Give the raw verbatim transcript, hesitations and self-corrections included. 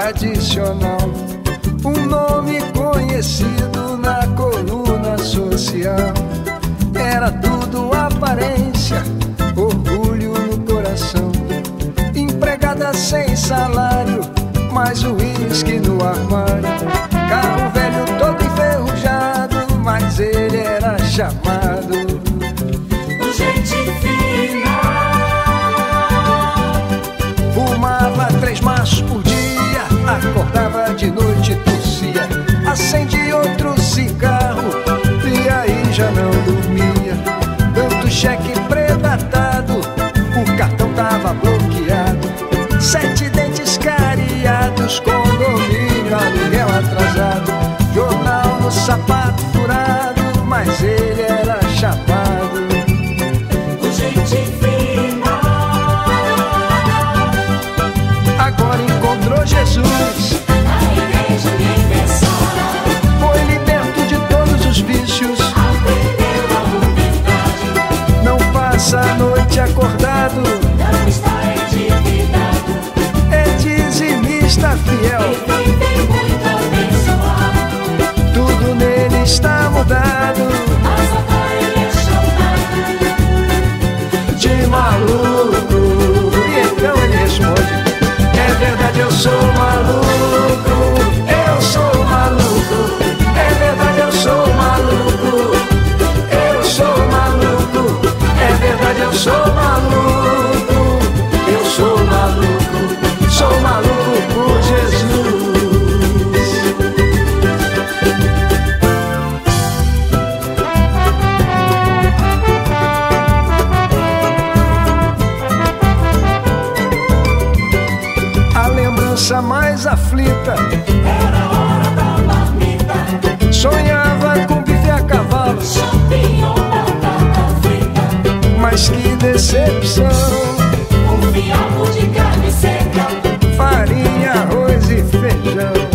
tradicional, um nome conhecido na coluna social. Era tudo aparência, orgulho no coração. Empregada sem salário, mais uísque no armário. Carro velho todo enferrujado, mas ele era chamado o gente fina. Fumava três maços por dia, acordava de noite e tossia. Acendia outro cigarro e aí já não dormia. Tanto cheque predatado, o cartão tava bloqueado. Sete dentes cariados, condomínio, aluguel atrasado. Jornal no sapato furado, mas ele era chapado o gente fina. Agora encontrou Jesus A Igreja Universal. Foi liberto de todos os vícios. Aprendeu a humildade. Não passa a noite acordado. Não está endividado. É dizimista fiel. E vive muito abençoado. Tudo nele está mudado. Mas agora ele é chamado De maluco. E então ele responde: é verdade, eu sou maluco. Eu sou maluco. É verdade, eu sou maluco. Eu sou maluco. É verdade, eu sou maluco. Eu sou maluco. Sou maluco por Jesus. A lembrança mais aflita era hora da marmita. sonhava com bife a cavalo. Champignon, batata frita. Mas que decepção. Um fiapo de carne seca. Farinha, arroz e feijão.